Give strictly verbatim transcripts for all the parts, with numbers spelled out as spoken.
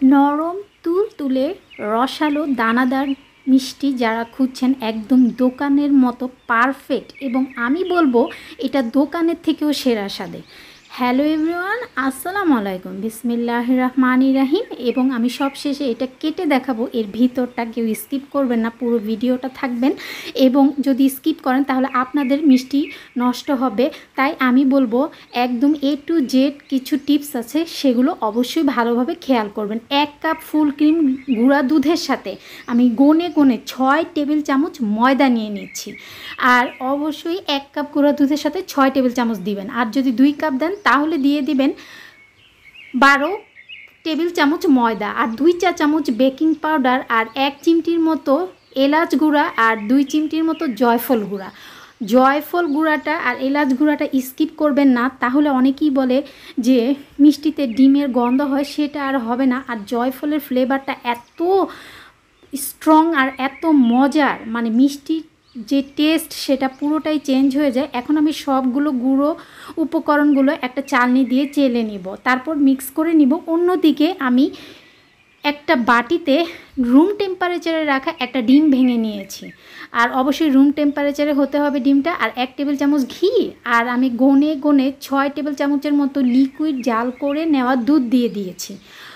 নরম তুলতুলে রসালো দানাদার মিষ্টি যারা খুঁজছেন একদম দোকানের মতো পারফেক্ট এবং আমি বলবো এটা দোকানের থেকেও সেরা স্বাদে। হ্যালো এভরিওয়ান, আসসালামু আলাইকুম, বিসমিল্লাহির রহমানির রহিম। এবং আমি সব শেষে এটা কেটে দেখাবো, এর ভিতরটা কেউ স্কিপ করবেন না, পুরো ভিডিওটা থাকবেন। এবং যদি স্কিপ করেন তাহলে আপনাদের মিষ্টি নষ্ট হবে। তাই আমি বলবো একদম এ টু জেড কিছু টিপস আছে, সেগুলো অবশ্যই ভালোভাবে খেয়াল করবেন। এক কাপ ফুল ক্রিম গুঁড়া দুধের সাথে আমি গনে গনে ছয় টেবিল চামচ ময়দা নিয়ে নিচ্ছি। আর অবশ্যই এক কাপ গুঁড়া দুধের সাথে ছয় টেবিল চামচ দিবেন। আর যদি দুই কাপ দেন তাহলে দিয়ে দিবেন বারো টেবিল চামচ ময়দা, আর দুই চা চামচ বেকিং পাউডার, আর এক চিমটির মতো এলাচ গুঁড়া, আর দুই চিমটির মতো জয়ফল গুঁড়া। জয়ফল গুঁড়াটা আর এলাচ গুঁড়াটা স্কিপ করবেন না, তাহলে অনেকেই বলে যে মিষ্টিতে ডিমের গন্ধ হয়, সেটা আর হবে না। আর জয়ফলের ফ্লেভারটা এত স্ট্রং আর এত মজার, মানে মিষ্টির যে টেস্ট সেটা পুরোটাই চেঞ্জ হয়ে যায়। এখন আমি সবগুলো গুঁড়ো উপকরণগুলো একটা চালনি দিয়ে চেলে নিব, তারপর মিক্স করে নিব। অন্যদিকে আমি একটা বাটিতে রুম টেম্পারেচারে রাখা একটা ডিম ভেঙে নিয়েছি, আর অবশ্যই রুম টেম্পারেচারে হতে হবে ডিমটা। আর এক টেবিল চামচ ঘি, আর আমি গনে গনে ছয় টেবিল চামচের মতো লিকুইড জাল করে নেওয়া দুধ দিয়ে দিয়েছি।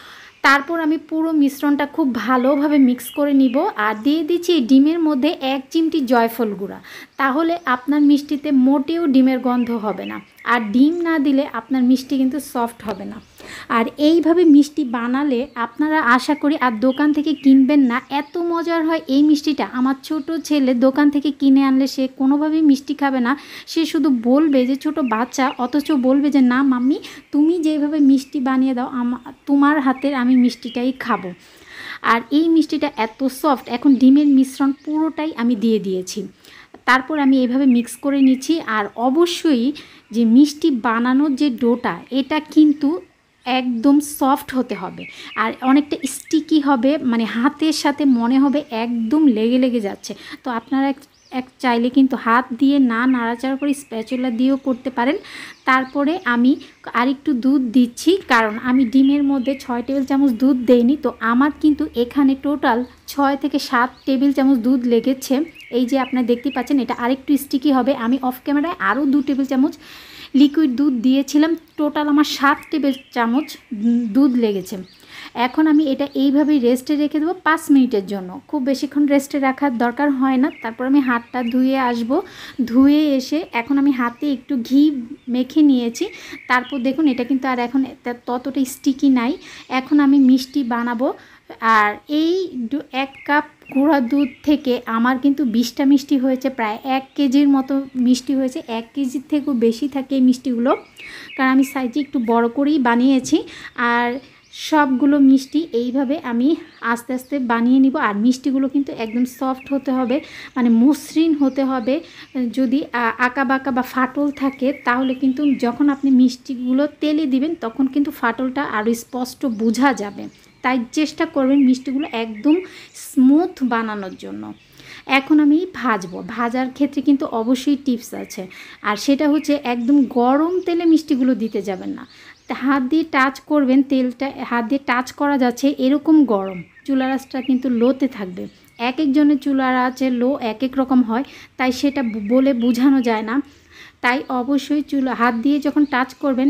তারপর আমি পুরো মিশ্রণটা খুব ভালোভাবে মিক্স করে নিব, আর দিয়ে দিচ্ছি ডিমের মধ্যে এক চিমটি জয়ফল গুঁড়া। তাহলে আপনার মিষ্টিতে মোটেও ডিমের গন্ধ হবে না, আর ডিম না দিলে আপনার মিষ্টি কিন্তু সফট হবে না। আর এইভাবে মিষ্টি বানালে আপনারা আশা করি আর দোকান থেকে কিনবেন না, এত মজার হয় এই মিষ্টিটা। আমার ছোট ছেলে দোকান থেকে কিনে আনলে সে কোনোভাবেই মিষ্টি খাবে না, সে শুধু বলবে যে ছোট বাচ্চা, অথচ বলবে যে না মাম্মি, তুমি যেভাবে মিষ্টি বানিয়ে দাও আমা তোমার হাতের আমি মিষ্টিটাই খাবো। আর এই মিষ্টিটা এত সফট। এখন ডিমের মিশ্রণ পুরোটাই আমি দিয়ে দিয়েছি, তারপর আমি এইভাবে মিক্স করে নিচ্ছি। আর অবশ্যই যে মিষ্টি বানানোর যে ডোটা, এটা কিন্তু একদম সফট হতে হবে, আর অনেকটা স্টিকি হবে, মানে হাতের সাথে মনে হবে একদম লেগে লেগে যাচ্ছে। তো আপনারা এক চাইলে কিন্তু হাত দিয়ে না নাড়াচাড়া করে স্প্যাচুলা দিয়েও করতে পারেন। তারপরে আমি আরেকটু দুধ দিচ্ছি, কারণ আমি ডিমের মধ্যে ছয় টেবিল চামচ দুধ দেইনি, তো আমার কিন্তু এখানে টোটাল ছয় থেকে সাত টেবিল চামচ দুধ লেগেছে। এই যে আপনারা দেখতে পাচ্ছেন, এটা আরেকটু স্টিকি হবে। আমি অফ ক্যামেরায় আরও দু টেবিল চামচ লিকুইড দুধ দিয়েছিলাম, টোটাল আমার সাত টেবিল চামচ দুধ লেগেছে। এখন আমি এটা এইভাবেই রেস্টে রেখে দেবো পাঁচ মিনিটের জন্য, খুব বেশিক্ষণ রেস্টে রাখার দরকার হয় না। তারপর আমি হাতটা ধুয়ে আসব, ধুয়ে এসে এখন আমি হাতে একটু ঘি মেখে নিয়েছি। তারপর দেখুন এটা কিন্তু আর এখন ততটা স্টিকি নাই। এখন আমি মিষ্টি বানাবো, আর এই এক কাপ গুঁড়া দুধ থেকে আমার কিন্তু বিশটা মিষ্টি হয়েছে, প্রায় এক কেজির মতো মিষ্টি হয়েছে। এক কেজির থেকেও বেশি থাকে এই মিষ্টিগুলো, কারণ আমি সাইজে একটু বড় করেই বানিয়েছি। আর সবগুলো মিষ্টি এইভাবে আমি আস্তে আস্তে বানিয়ে নিব। আর মিষ্টিগুলো কিন্তু একদম সফট হতে হবে, মানে মসৃণ হতে হবে। যদি আঁকা বাঁকা বা ফাটল থাকে তাহলে কিন্তু যখন আপনি মিষ্টিগুলো তেলে দিবেন তখন কিন্তু ফাটলটা আরও স্পষ্ট বোঝা যাবে। তাই চেষ্টা করবেন মিষ্টিগুলো একদম স্মুথ বানানোর জন্য। এখন আমি ভাজবো। ভাজার ক্ষেত্রে কিন্তু অবশ্যই টিপস আছে, আর সেটা হচ্ছে একদম গরম তেলে মিষ্টিগুলো দিতে যাবেন না। হাত দিয়ে টাচ করবেন, তেলটা হাত দিয়ে টাচ করা যাচ্ছে এরকম গরম। চুলার আঁচটা কিন্তু লোতে থাকবে। এক একজনের চুলার আঁচে লো এক এক রকম হয়, তাই সেটা বলে বোঝানো যায় না। তাই অবশ্যই চুলা হাত দিয়ে যখন টাচ করবেন,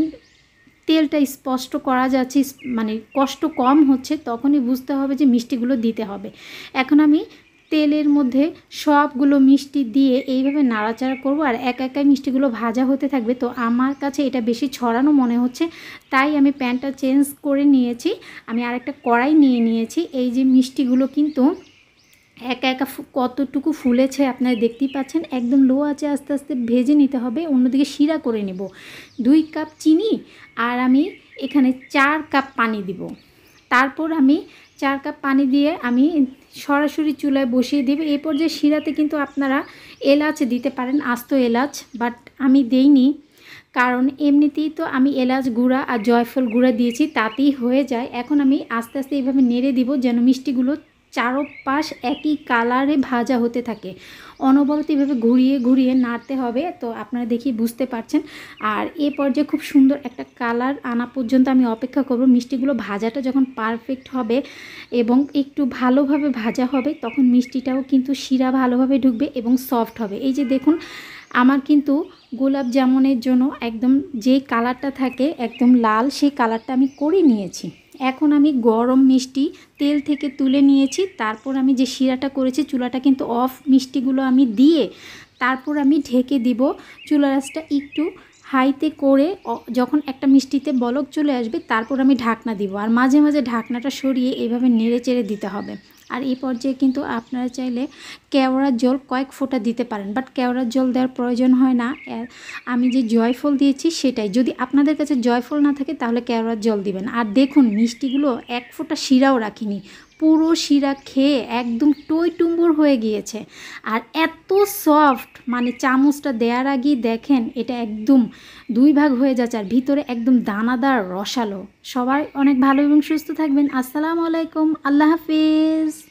তেলটা স্পষ্ট করা যাচ্ছে, মানে কষ্ট কম হচ্ছে, তখনই বুঝতে হবে যে মিষ্টিগুলো দিতে হবে। এখন আমি তেলের মধ্যে সবগুলো মিষ্টি দিয়ে এইভাবে নাড়াচাড়া করব, আর এক একাই মিষ্টিগুলো ভাজা হতে থাকবে। তো আমার কাছে এটা বেশি ছড়ানো মনে হচ্ছে, তাই আমি প্যানটা চেঞ্জ করে নিয়েছি। আমি আরেকটা কড়াই নিয়ে নিয়েছি। এই যে মিষ্টিগুলো কিন্তু একা একা কতটুকু ফুলেছে আপনারা দেখতেই পাচ্ছেন। একদম লো আঁচে আস্তে আস্তে ভেজে নিতে হবে। অন্যদিকে শিরা করে নেব। দুই কাপ চিনি, আর আমি এখানে চার কাপ পানি দিব। তারপর আমি চার কাপ পানি দিয়ে আমি সরাসরি চুলায় বসিয়ে দেব। এই পর্যায়ে শিরাতে কিন্তু আপনারা এলাচ দিতে পারেন, আস্ত এলাচ, বাট আমি দেইনি, কারণ এমনিতেই তো আমি এলাচ গুঁড়া আর জয়ফল গুঁড়া দিয়েছি, তাতেই হয়ে যায়। এখন আমি আস্তে আস্তে এইভাবে নেড়ে দিব যেন মিষ্টিগুলো চারপাশ একই কালারে ভাজা হতে থাকে। অনবরত এভাবে ঘুরিয়ে ঘুরিয়ে নাড়তে হবে। তো আপনারা দেখি বুঝতে পারছেন। আর এ পর্যায়ে খুব সুন্দর একটা কালার আনা পর্যন্ত আমি অপেক্ষা করব। মিষ্টিগুলো ভাজাটা যখন পারফেক্ট হবে এবং একটু ভালোভাবে ভাজা হবে, তখন মিষ্টিটাও কিন্তু শিরা ভালোভাবে ঢুকবে এবং সফট হবে। এই যে দেখুন, আমার কিন্তু গোলাপ জামুনের জন্য একদম যে কালারটা থাকে একদম লাল, সেই কালারটা আমি করে নিয়েছি। এখন আমি গরম মিষ্টি তেল থেকে তুলে নিয়েছি। তারপর আমি যে শিরাটা করেছি, চুলাটা কিন্তু অফ, মিষ্টিগুলো আমি দিয়ে তারপর আমি ঢেকে দিব। চুলা আঁচটা একটু হাইতে করে যখন একটা মিষ্টিতে বলক চলে আসবে, তারপর আমি ঢাকনা দিব। আর মাঝে মাঝে ঢাকনাটা সরিয়ে এইভাবে নেড়ে চেড়ে দিতে হবে। আর এই পর্যায়ে কিন্তু আপনারা চাইলে কেওড়ার জল কয়েক ফোঁটা দিতে পারেন, বাট কেওড়ার জল দেওয়ার প্রয়োজন হয় না। আমি যে জয়ফল দিয়েছি সেটাই। যদি আপনাদের কাছে জয়ফল না থাকে তাহলে কেওড়ার জল দিবেন। আর দেখুন, মিষ্টিগুলো এক ফোঁটা শিরাও রাখিনি, পুরো শিরা খেয়ে একদম টই টুম্বুর হয়ে গিয়েছে। আর এত সফট, মানে চামচটা দেওয়ার আগেই দেখেন এটা একদম দুই ভাগ হয়ে যাচ্ছে আর ভিতরে একদম দানাদার রসালো। সবাই অনেক ভালো এবং সুস্থ থাকবেন। আসসালামু আলাইকুম, আল্লাহ হাফিজ।